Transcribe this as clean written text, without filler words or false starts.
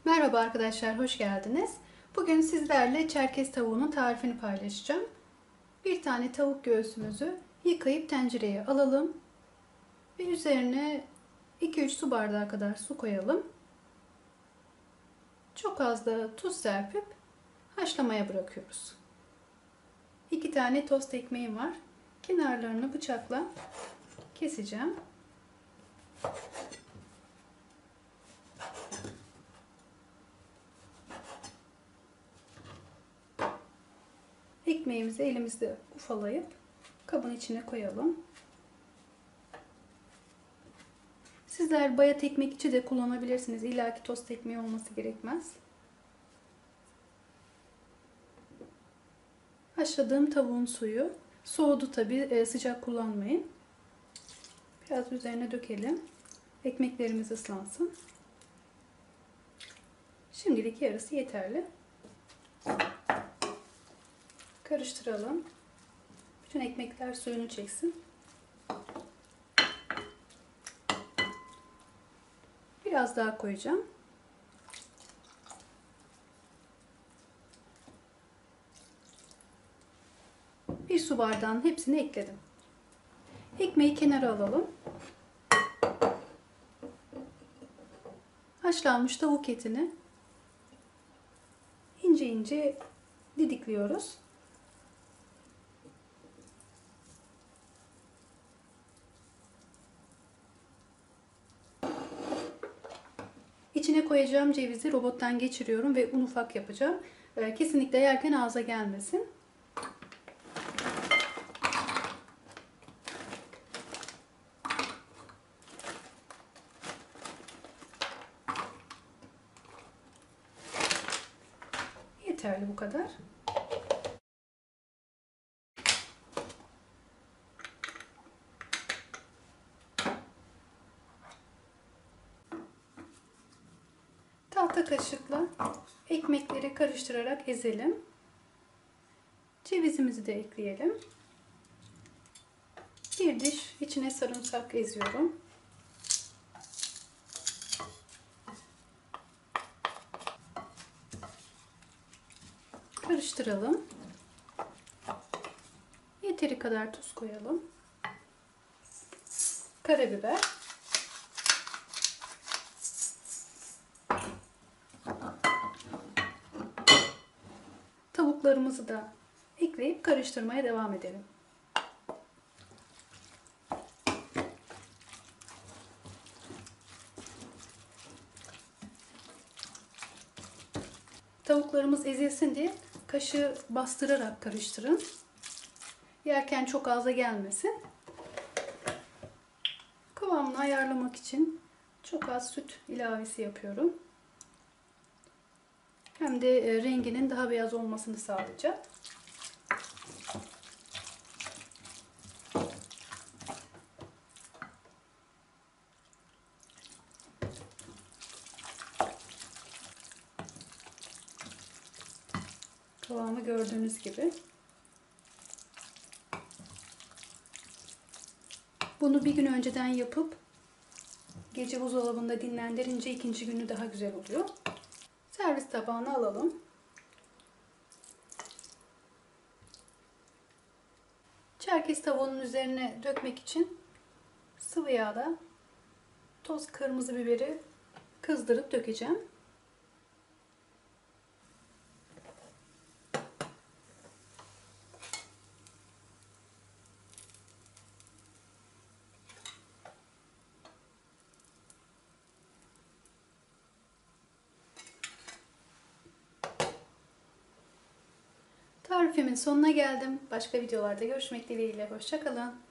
Merhaba arkadaşlar, hoş geldiniz. Bugün sizlerle Çerkez tavuğunun tarifini paylaşacağım. Bir tane tavuk göğsümüzü yıkayıp tencereye alalım ve üzerine 2-3 su bardağı kadar su koyalım. Çok az da tuz serpip haşlamaya bırakıyoruz. 2 tane tost ekmeğim var. Kenarlarını bıçakla keseceğim. Ekmeğimizi elimizde ufalayıp kabın içine koyalım. Sizler bayat ekmek içi de kullanabilirsiniz. İlla ki tost ekmeği olması gerekmez. Haşladığım tavuğun suyu soğudu tabi, sıcak kullanmayın. Biraz üzerine dökelim. Ekmeklerimiz ıslansın. Şimdilik yarısı yeterli. Karıştıralım. Bütün ekmekler suyunu çeksin. Biraz daha koyacağım. Bir su bardağının hepsini ekledim. Ekmeği kenara alalım. Haşlanmış tavuk etini ince ince didikliyoruz. İçine koyacağım cevizi robottan geçiriyorum ve un ufak yapacağım. Kesinlikle yerken ağza gelmesin. Yeterli bu kadar. Tahta kaşıkla ekmekleri karıştırarak ezelim. Cevizimizi de ekleyelim. Bir diş içine sarımsak eziyorum. Karıştıralım. Yeteri kadar tuz koyalım. Karabiber. Tavuklarımızı da ekleyip karıştırmaya devam edelim. Tavuklarımız ezilsin diye kaşığı bastırarak karıştırın. Yerken çok ağza gelmesin. Kıvamını ayarlamak için çok az süt ilavesi yapıyorum. Hem de renginin daha beyaz olmasını sağlayacak. Kıvamı gördüğünüz gibi. Bunu bir gün önceden yapıp gece buzdolabında dinlendirince ikinci günü daha güzel oluyor. Servis tabağına alalım. Çerkez tavuğunun üzerine dökmek için sıvı yağda toz kırmızı biberi kızdırıp dökeceğim. Tarifimin sonuna geldim. Başka videolarda görüşmek dileğiyle. Hoşça kalın.